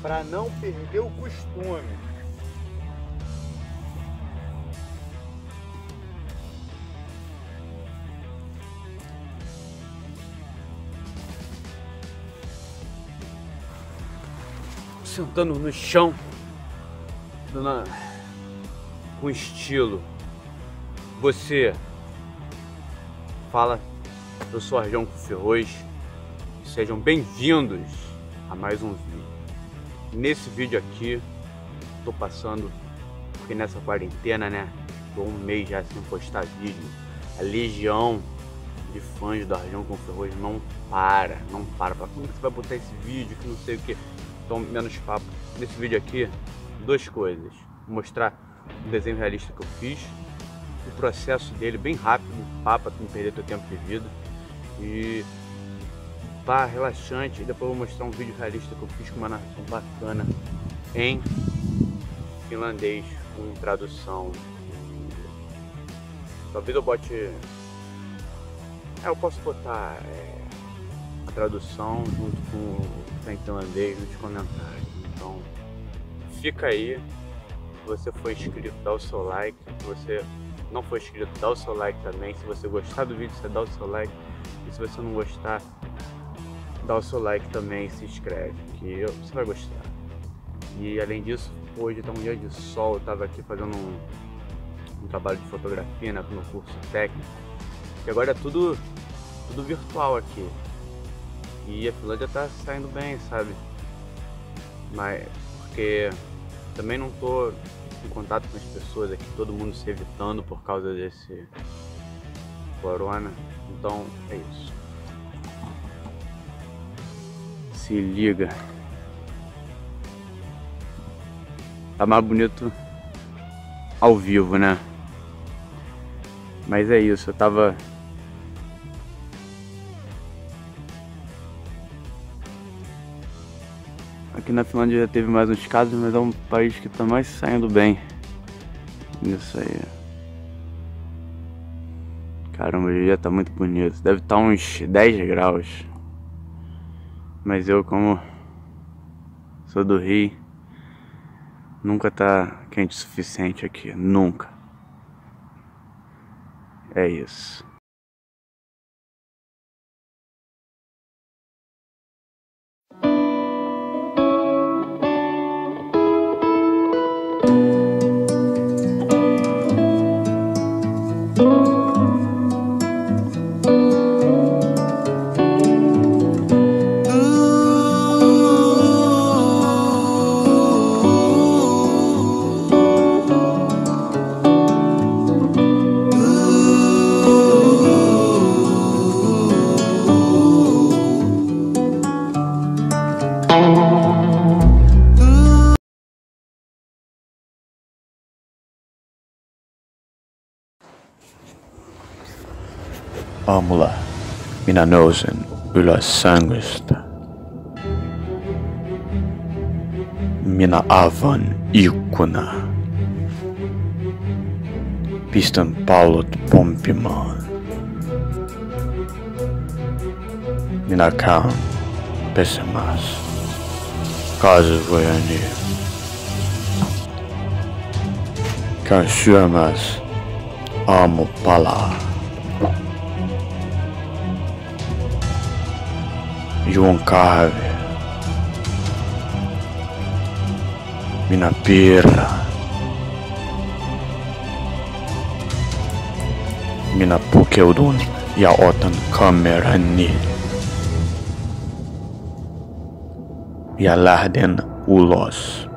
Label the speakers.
Speaker 1: para não perder o costume. Sentando no chão, com estilo. Você fala, eu sou Arjão Ferroz e sejam bem-vindos a mais um vídeo. Nesse vídeo aqui, tô passando, porque nessa quarentena, né, tô um mês já sem postar vídeo. A legião de fãs do Arjão Ferroz não para. Fala, como que você vai botar esse vídeo, que não sei o que. Então, menos papo. Nesse vídeo aqui, duas coisas. Vou mostrar o desenho realista que eu fiz, o processo dele bem rápido, para não perder teu tempo de vida, e pá, relaxante. E depois eu vou mostrar um vídeo realista que eu fiz com uma narração bacana em finlandês, com tradução. Talvez eu bote... eu posso botar a tradução junto com o que tá em finlandês nos comentários. Então, fica aí. Se você for inscrito, dá o seu like. Se você não for inscrito, dá o seu like também. Se você gostar do vídeo, você dá o seu like. E se você não gostar, dá o seu like também e se inscreve, que você vai gostar. E além disso, hoje tá um dia de sol. Eu tava aqui fazendo um trabalho de fotografia, né, no curso técnico. E agora é tudo virtual aqui. E a Finlândia tá saindo bem, sabe? Mas porque também não tô em contato com as pessoas aqui, todo mundo se evitando por causa desse corona. Então é isso. Se liga. Tá mais bonito ao vivo, né? Mas é isso, eu tava... Aqui na Finlândia já teve mais uns casos, mas é um país que tá mais saindo bem nisso aí. Caramba, o dia tá muito bonito. Deve estar uns 10 graus. Mas eu, como sou do Rio, nunca tá quente o suficiente aqui. Nunca. É isso. Aamulla minä nousen ylös sängystä. Minä avaan ikkuna. Pistän pallot pompimaan. Minä käyn pesemässä kasvojani. Käyn syömässä aamupalaa. Juon kahvia. Minä piirrän. Minä pukeudun ja otan kamerani. Ja lähden ulos.